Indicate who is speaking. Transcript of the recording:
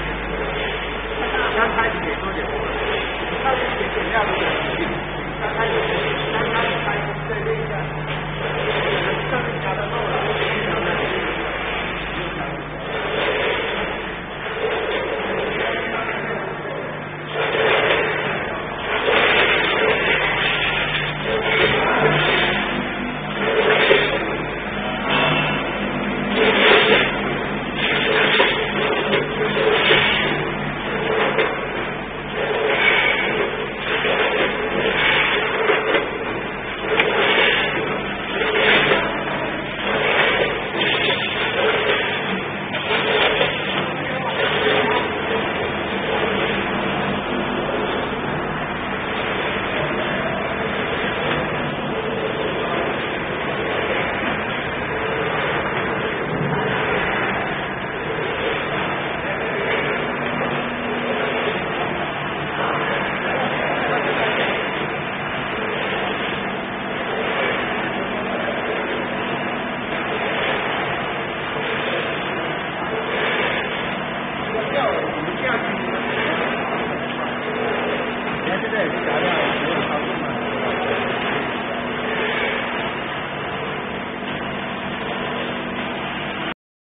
Speaker 1: 刚开始可以多点，它有一点点料的，刚开始开再练一下。